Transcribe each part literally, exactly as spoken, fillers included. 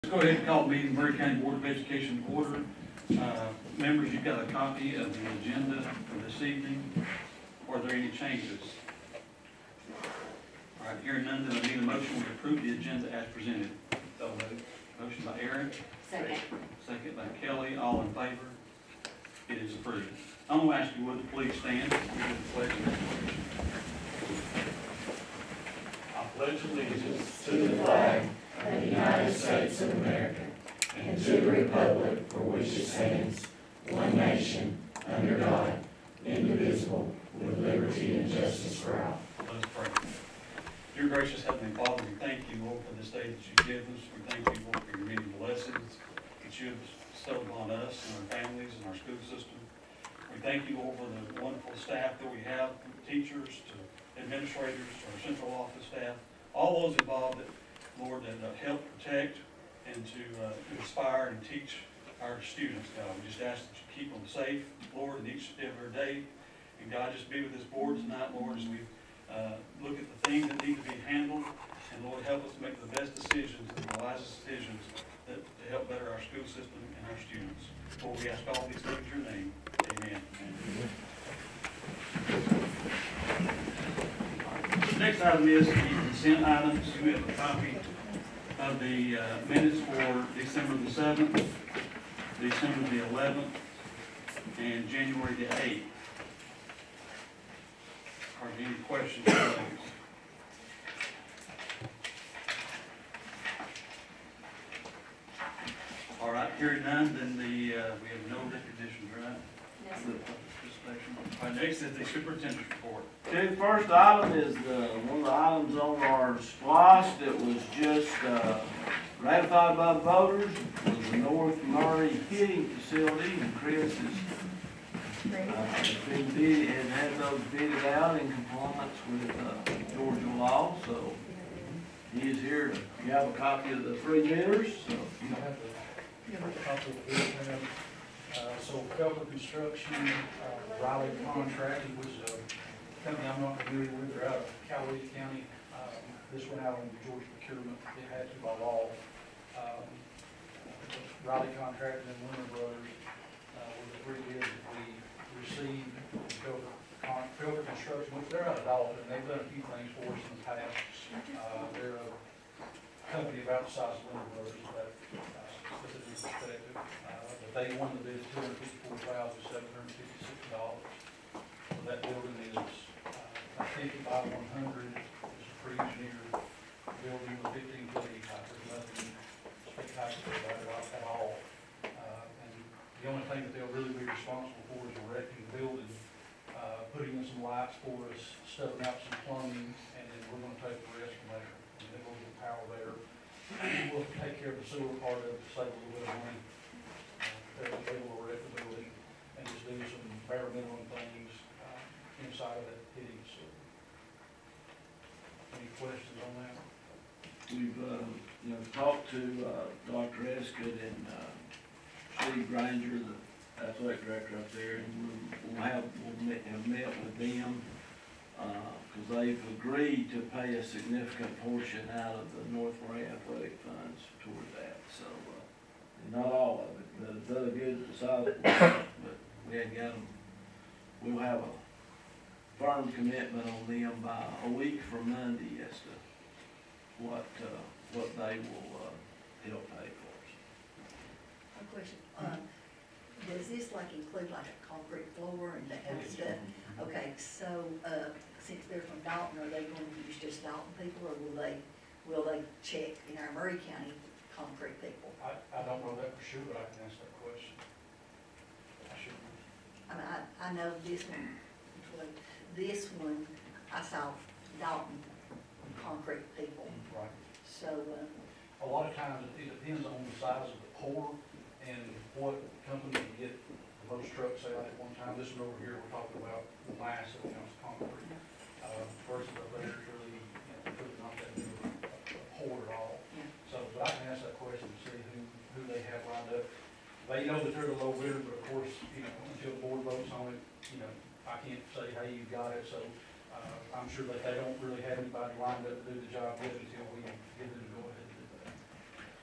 Let's go ahead and call the meeting, Maury County Board of Education to order. Uh, members, you've got a copy of the agenda for this evening. Are there any changes? All right, hearing none, then I need a motion to approve the agenda as presented. So moved. Motion by Aaron. Second. Second by Kelly. All in favor? It is approved. I'm going to ask you, would you please stand and give the pledge of allegiance. I pledge allegiance to the flag of the United States of America and to the republic for which it stands, one nation, under God, indivisible, with liberty and justice for all. Let us pray. Dear gracious Heavenly Father, we thank you, Lord, for this day that you give us. We thank you, Lord, for your many blessings that you have bestowed upon us and our families and our school system. We thank you, Lord, for the wonderful staff that we have, from teachers to administrators to our central office staff, all those involved that, Lord, that uh, help protect and to uh, inspire and teach our students, God. We just ask that you keep them safe, Lord, in each and every day. And God, just be with this board tonight, Lord, as we uh, look at the things that need to be handled. And Lord, help us to make the best decisions and the wisest decisions that, to help better our school system and our students. Lord, we ask all these things in your name. Amen. The next item is the consent items. You have a copy of the uh, minutes for December the seventh, December the eleventh, and January the eighth. Are there any questions or things? All right, hearing none, then the, uh, we have no recognition, right? Yes. The participation. All right, next is the superintendent's report. Okay, the first item is the, one of the items on our SPLOST that was just, uh, ratified by the voters, was the North Murray Heating Facility, and Chris has, uh, been bid, and had those bidded out in compliance with, uh, Georgia law, so he is here to, you have a copy of the three bidders, so. You have the copy of the bid, ma'am. Uh, so Felker Construction, uh, Riley Contracting, which is a company I'm not familiar with, they're out of Coweta County. Um, this went out on Georgia procurement, it had to by law. Um, Riley Contracting and Winter Brothers, uh, were the three bids that we received. Felker, Con Felker Construction, which they're out of Dalton, they've done a few things for us in the past. Uh, they're a company about the size of Winter Brothers, but, uh, put it in perspective. Uh, but they won the bid two hundred fifty-four thousand seven hundred fifty-six dollars. So that building is, uh, fifty-five one hundred, it's a pre-engineered building with fifteen foot E pipe. There's nothing spectacular about it at all. Uh, and the only thing that they'll really be responsible for is erecting the building, uh, putting in some lights for us, stubbing out some plumbing, and then we're gonna take the rest from there. And then we'll get power there. We'll take care of the sewer part of it, save a little bit of money. Uh, They will erect the building and just do some bare minimum things uh, inside of that heating facility. Any questions on that? We've, uh, you know, talked to, uh, Doctor Escott and, uh, Steve Granger, the athletic director up there, and we'll, we'll have, we'll met, have met with them, uh, cause they've agreed to pay a significant portion out of the North Murray Athletic Funds toward that, so, uh, not all of it, but it's done a good sizable portion, but we hadn't got them. We'll have a firm commitment on them by a week from Monday as to what, uh, what they will, uh, help pay for us. A question, uh, does this like include like a concrete floor and that kind of stuff? Okay, so, uh, since they're from Dalton, are they going to use just Dalton people, or will they, will they check in our Murray County concrete people? I, I don't know that for sure, but I can answer that question. I should. I mean, I, I know this one, this one, I saw Dalton concrete people, Right. so, uh, A lot of times it depends on the size of the pour and what company can get the most trucks out at one time. This one over here, we're talking about the mass that counts concrete. Uh, versus up there, it's really, you know, really not that big of a pour at all. yeah. So, but I can ask that question to see who, who they have lined up. They know that they're the low bidder, but of course, you know, until the board votes on it, you know, I can't say, hey, you got it, so, uh, I'm sure that they don't really have anybody lined up to do the job yet until we give them the go ahead to do that.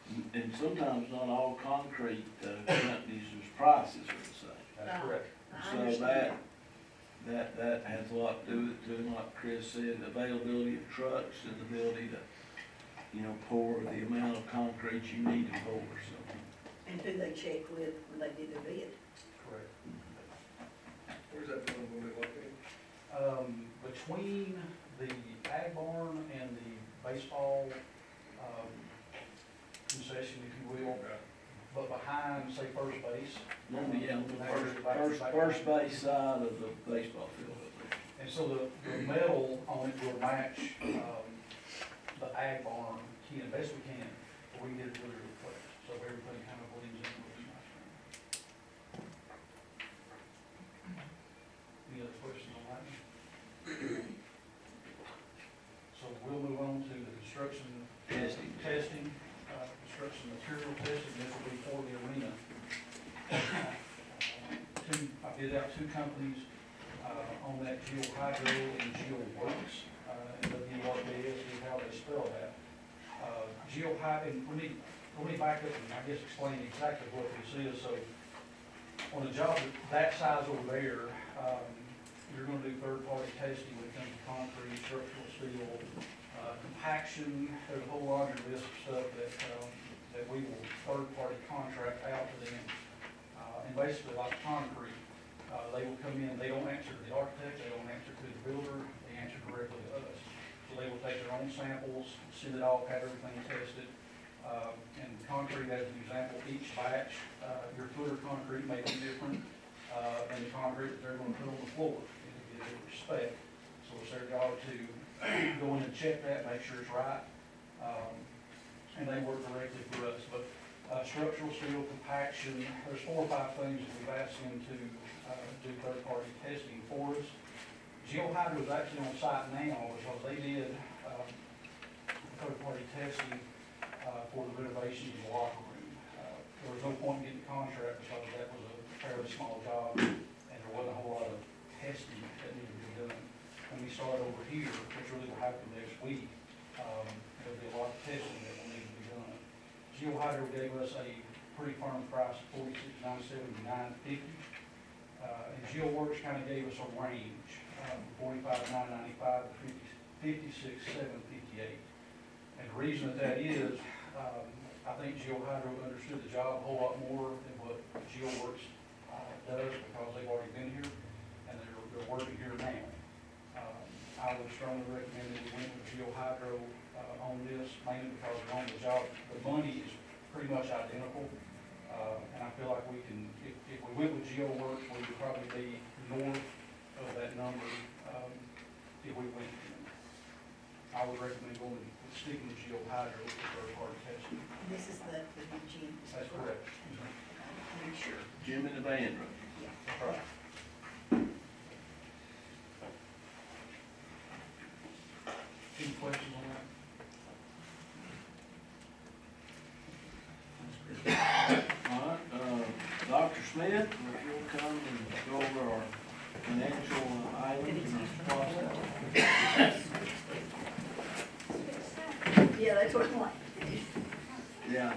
And sometimes not all concrete uh, companies' prices are the same. That's correct. I So understand. that, that, that has a lot to do with it, too, and like Chris said, availability of trucks and the ability to, you know, pour the amount of concrete you need to pour, so. And who they check with when they did their bid. Correct. Where's that building gonna be located? Um, between the ag barn and the baseball, um, concession, if you will, but behind, say, first base. No, yeah, on the first, first, first base side of the baseball field. And so the, the metal on it will match, um, the ag barn, can, best we can, but we can get it really, really quick, so everything kind of blends in with nice. Any other questions on that? So we'll move on to the construction. Testing. Testing, uh, construction material testing, this will be for the arena. Two, I bid out two companies, uh, on that Geo Hydro and Geo Works, uh, and W R B S is how they spell that. Uh, Geo Hydro, and we need, we need back up and I guess explain exactly what this is, so on a job that size over there, um, you're gonna do third-party testing when it comes to concrete, structural steel, uh, compaction, there's a whole laundry list of stuff that, um, that we will third-party contract out to them. Uh, and basically like concrete, uh, they will come in, they don't answer to the architect, they don't answer to the builder, they answer directly to us. So they will take their own samples, send it off, have everything tested. Um, and concrete, as an example, each batch, uh, your footer concrete may be different, uh, than the concrete that they're gonna put on the floor. It'll be a different spec. So it's their job to go in and check that, make sure it's right. Um, and they work directly for us. But, uh, structural steel, compaction, there's four or five things that we've asked them to, uh, do third-party testing for us. Geo Hydro is actually on site now because they did, um, third-party testing, uh, for the renovation of the locker room. Uh, there was no point in getting the contract because that was a fairly small job and there wasn't a whole lot of testing that needed to be done. When we start over here, which really will happen next week, um, there'll be a lot of testing that will need to be done. Geo Hydro gave us a pretty firm price of forty-six nine seventy-nine fifty. Uh, and Geo Works kind of gave us a range, um, forty-five nine ninety-five to fifty-six seven fifty-eight. And the reason that that is, um, I think Geo Hydro understood the job a whole lot more than what Geo Works, uh, does because they've already been here and they're, they're working here now. Um, I would strongly recommend that we went with Geo Hydro, uh, on this, mainly because we're on the job, the money is pretty much identical. Uh, and I feel like we can, if, if we went with Geo Works, we would probably be north of that number, um, if we went with them. I would recommend going with sticking with Geo Hydro for third-party testing. This is the, the new gym. That's correct. Make sure. Jim in the band room. Yeah. Right. Any questions on that? All right, uh, Doctor Smith, if you'll come and go over our financial items and our process. Yeah, that's what I'm like. Yeah.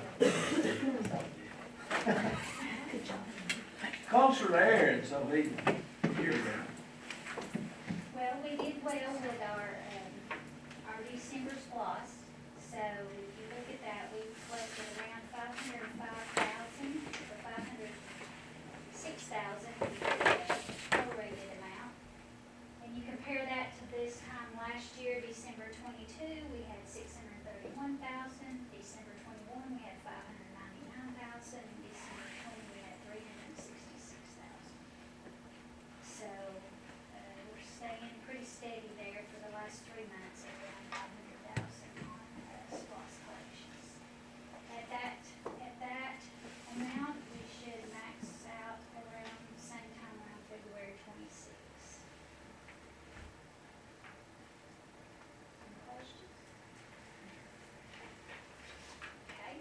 Good job. Closer to Aaron, so he, here, Well, we did well with our, um, our December splosh, so if you look at that, we collected around five hundred and five thousand, or five hundred six thousand, prorated amount. And you compare that to this time last year, December twenty-two, we had six hundred thirty-one thousand, December twenty-one, we had five hundred ninety-nine thousand, and December twenty, we had three hundred sixty-six thousand. So, uh, we're staying pretty steady there for the last three months, at around five hundred thousand on, uh, SPOS collections. At that, at that amount, we should max out around the same time around February twenty-sixth. Any questions? Okay.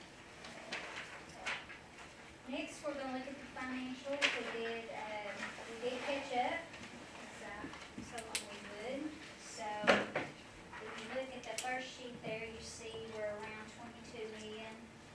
Next, we're gonna look at the financials. We did, um, we did catch up, as I told them we would. So, if you look at the first sheet there, you see we're around twenty-two million.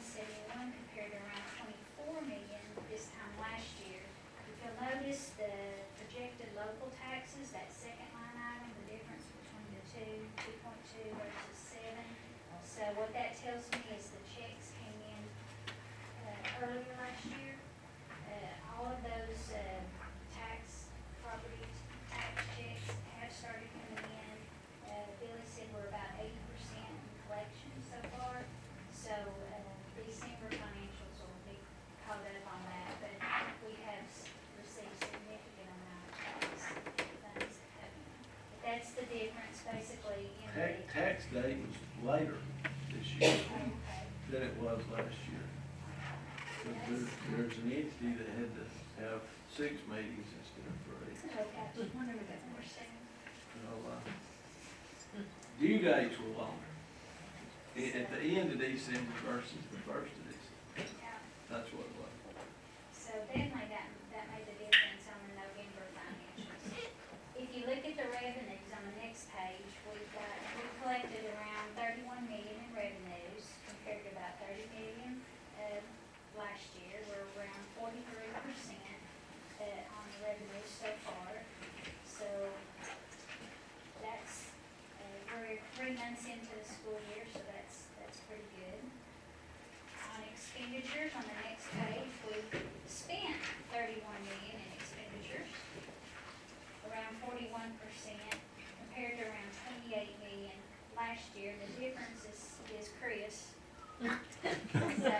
seventy-one compared to around twenty-four million this time last year. If you'll notice the projected local taxes, that second line item, the difference between the two, two point two versus seven. So what that tells me is the checks came in, uh, earlier last year. Uh, all of those, uh, tax, property tax checks have started coming in. Uh, Billy said we're about eighty percent in collection so far. So, uh, December financials will be caught up on that, but we have s- received significant amount of tax funds that come in. But that's the difference basically in the. Tax, tax day was later this year Okay. than it was last year. But there, there's an entity that had to have six meetings instead of three. Okay. Whenever that More was. soon. So, uh, due dates were longer. A- At the end of December versus the first of December. Yeah. That's what it was. So definitely that, that made the difference on the November financials. If you look at the revenues on the next page, we've got, we collected around thirty-one million in revenues compared to about thirty million, uh, last year. We're around forty-three percent, uh, on the revenues so far. So that's, uh, we're three months into the school year, so that's, that's pretty good. On expenditures, on the next page, we spent thirty-one million in expenditures, around forty-one percent, compared to around twenty-eight million last year. The difference is, is Chris. So,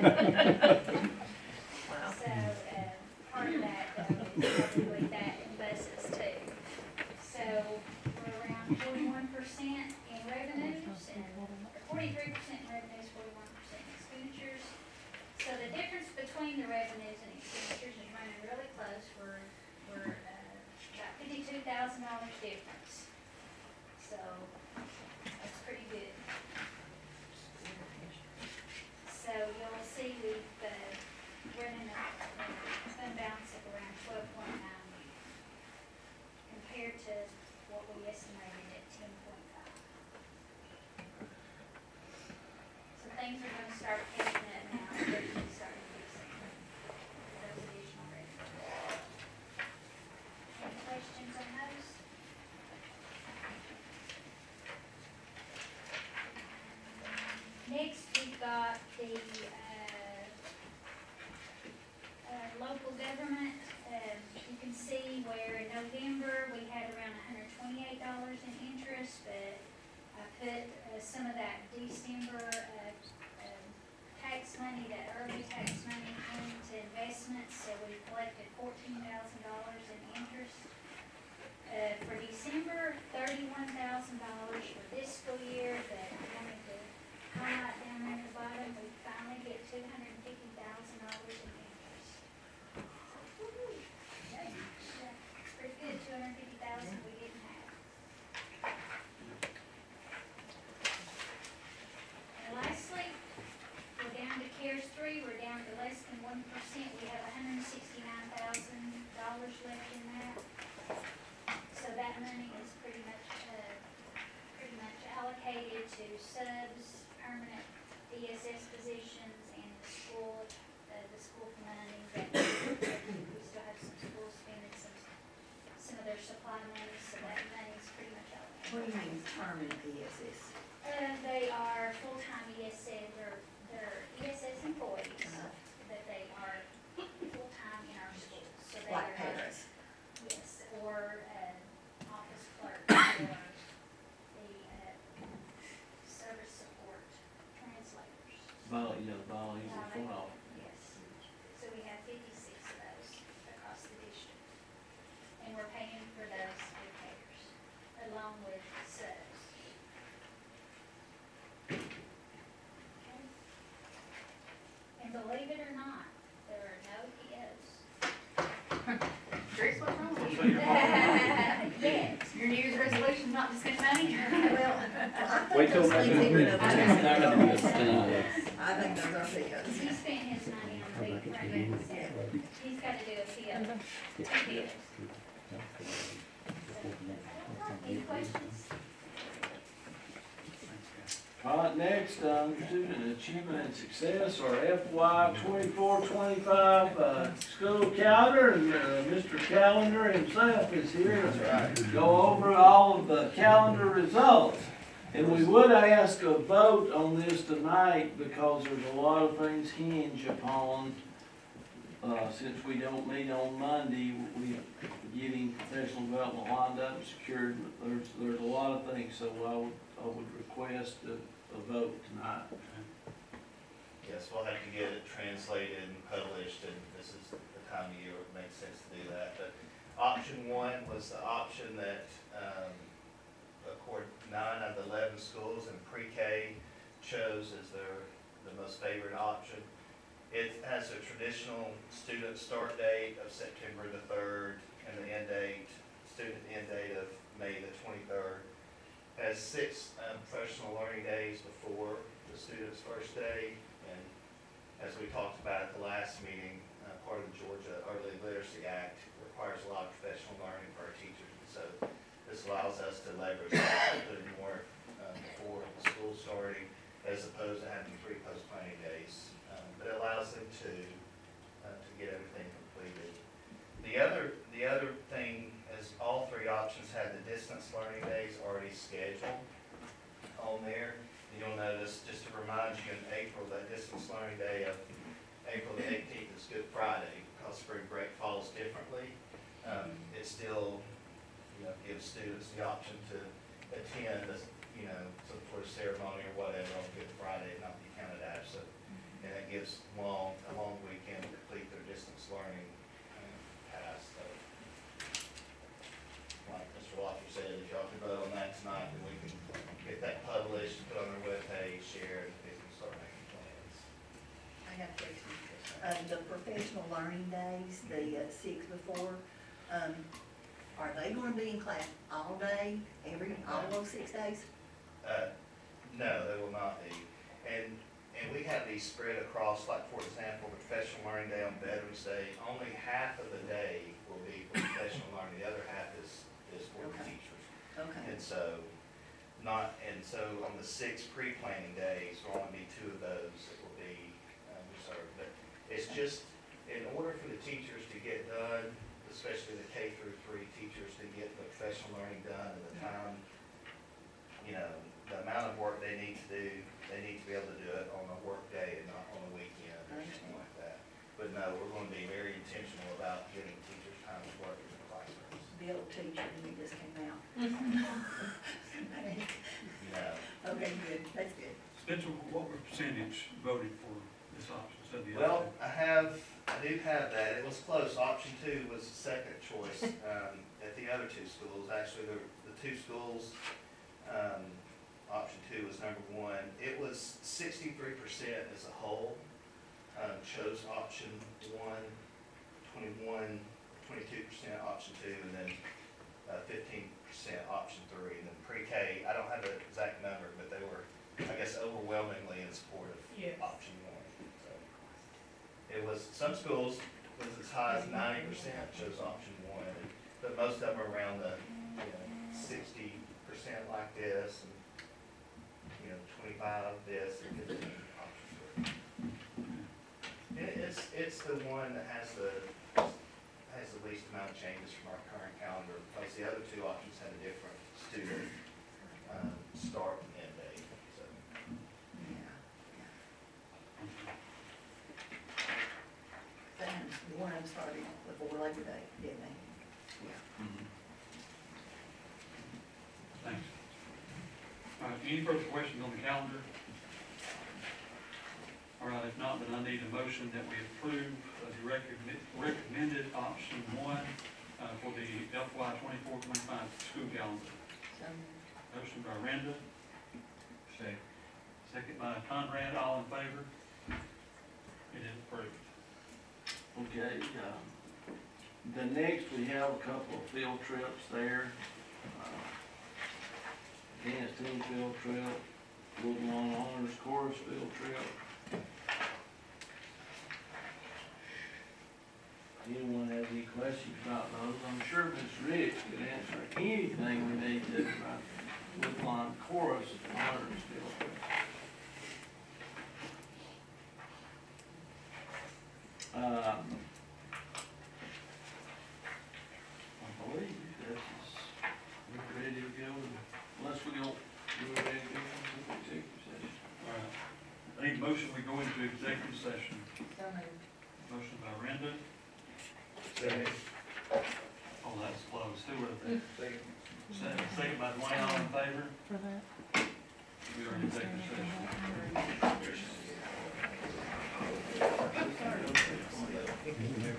so, uh, part of that, though, is probably that and buses too. So, we're around forty-one percent in revenues, and forty-three percent in revenues, forty-one percent in expenditures. So the difference between the revenues and expenditures is running really close. We're, we're, uh, about fifty-two thousand dollars difference. So, that's pretty good. So you'll see we've, uh, running a, a fund balance of around twelve point nine million compared to what we estimated at ten point five. So things are gonna start catching up now, especially starting December, those additional revenues. Any questions on those? Next, we've got the, uh, uh, local government. Um, you can see where in November, we had around hundred twenty-eight dollars in interest, but I put, uh, some of that December, uh, um, tax money, that early tax money into investments, so we collected fourteen thousand dollars in interest. Uh, for December, thirty-one thousand dollars for this school year, but I wanted to highlight down there at the bottom, we finally get two hundred and fifty thousand dollars in interest. Okay, yeah, it's pretty good, two hundred and fifty thousand we didn't have. And lastly, we're down to CARES three, we're down to less than one percent, we have hundred and sixty-nine thousand dollars left in that. So that money is pretty much, uh, pretty much allocated to subs, permanent E S S positions, and the school, uh, the school money that we still have some schools spending some, some of their supply money, so that money is pretty much allocated. What do you mean permanent E S S? Uh, they are full-time E S S, they're, they're E S S employees, Uh-huh. but they are full-time in our schools, so they Like are. parents? Yes, or, uh, office clerk, or the, uh, service support translators. Vol, you know, vol, he's a front office. Yes, so we have fifty-six of those across the district. And we're paying for those repairs, along with subs. Okay. And believe it or not, there are no P Os. Grace, what's wrong with So you? you're Yes. Your New Year's resolution not to spend money? Well, I Wait think till those things next even week. though I they're- know. Not gonna be a thing. I think those are because. He spent his money on the big project, so he's got to do a P O, two P Os. Any questions? Thanks, guys. All right, next, uh, student achievement and success, or F Y twenty-four twenty-five, uh, school calendar, and, uh, Mister Calendar himself is here to go over all of the calendar results. And we would ask a vote on this tonight, because there's a lot of things hinge upon, uh, since we don't meet on Monday, we getting professional development lined up and secured. There's, there's a lot of things, so I would, I would request a, a vote tonight. Yes, we'll have to get it translated and published, and this is the time of year it makes sense to do that. But option one was the option that, um, according nine out of the eleven schools in pre-K chose as their, the most favored option. It has a traditional student start date of September the third, and the end date, student end date of May the twenty-third. Has six um, professional learning days before the student's first day, and as we talked about at the last meeting, uh, part of the Georgia Early Literacy Act requires a lot of professional learning for our teachers, and so this allows us to leverage that, put in more um, before the school starting, as opposed to having three post-planning days. Um, but it allows them to uh, to get everything completed. The other the other thing is all three options had the distance learning days already scheduled on there. You'll notice, just to remind you, in April, that distance learning day of April the eighteenth is Good Friday, because spring break falls differently. Um, it still, you know, gives students the option to attend, a, you know, some sort of ceremony or whatever on Good Friday and not be counted absent. And it gives long, a long weekend to complete their distance learning um, task. So, like Mister Walker said, if y'all can vote on that tonight, then we can get that published, put on their webpage, share, and they can start making plans. I got a question. Uh, the professional learning days, the uh, six before, um, are they gonna be in class all day, every, all those six days? Uh, no, they will not be. And, and we have these spread across, like for example, the professional learning day on Veterans Day, only half of the day will be for professional learning, the other half is, is for the Okay. teachers. Okay, And so, not, and so on the six pre-planning days, there'll only be two of those that will be um, reserved. But it's just, in order for the teachers to get done, especially the K through three teachers to get the professional learning done in the time, you know, the amount of work they need to do, they need to be able to do it on a work day and not on a weekend or something like that. But no, we're going to be very intentional about giving teachers time to work in the classrooms. Bill teacher, and it just came out. You know, Okay, good, that's good. Spencer, what were percentage voted for this option instead of the other? well, I have, I do have that. It was close. Option two was the second choice um, at the other two schools. Actually, the, the two schools, um, option two was number one. It was sixty-three percent as a whole um, chose option one, twenty-one, twenty-two percent option two, and then uh, fifteen percent option three. And then pre-K, I don't have the exact number, but they were, I guess, overwhelmingly in support of Yes. option one. So it was, some schools was as high as ninety percent chose option one, but most of them are around the, you know, sixty percent like this, and, you know, twenty-five this, and fifteen option three. And it's, it's the one that has the, has the least amount of changes from our current calendar, because the other two options had a different student, um, start and end date, so. Yeah. Then, one of them started before Labor Day, didn't they? Yeah. Mhm. Thanks. All right, any further questions on the calendar? All right, if not, then I need a motion that we approve of the recommend- recommended option one uh, for the F Y twenty-four twenty-five school calendar. So, Motion by Randa. Second. Second by Conrad, all in favor? It is approved. Okay, uh, the next, we have a couple of field trips there. Uh, Dance team field trip, Woodlawn Honors Chorus field trip. Anyone have any questions about those? I'm sure Miss Rich could answer anything we need to about Woodlawn Chorus Honors field trip. motion, we go into executive session. So moved. Motion by Renda, Second. oh, that's close, who was it? Second. Second, second by Dwayne, all in favor? For that. We are in executive session. Yes.